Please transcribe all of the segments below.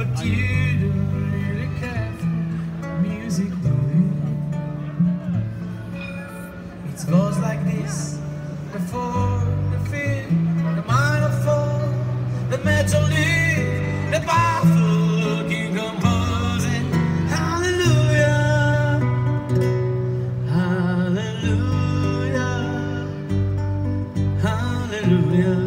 But you don't really care for music, do you? It goes like this: the four, the fifth, the minor fall, the major league, the powerful king composing. Hallelujah, hallelujah, hallelujah.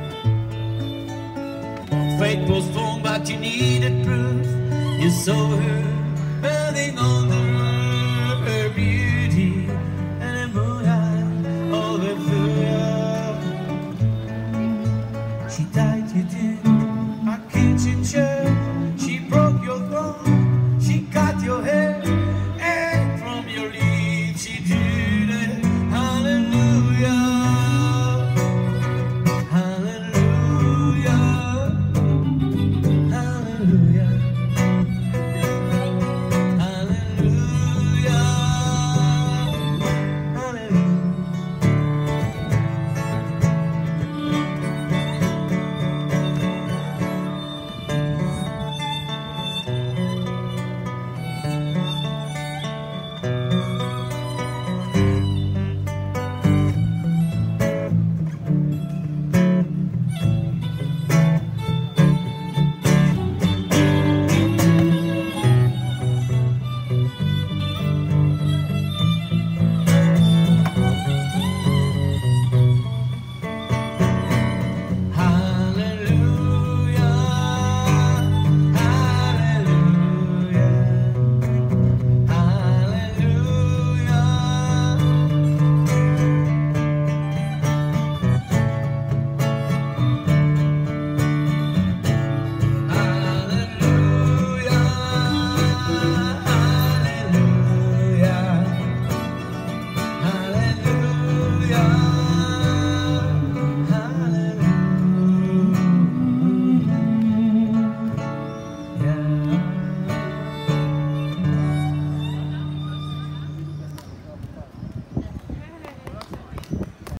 Fate postponed, but you needed proof. You saw her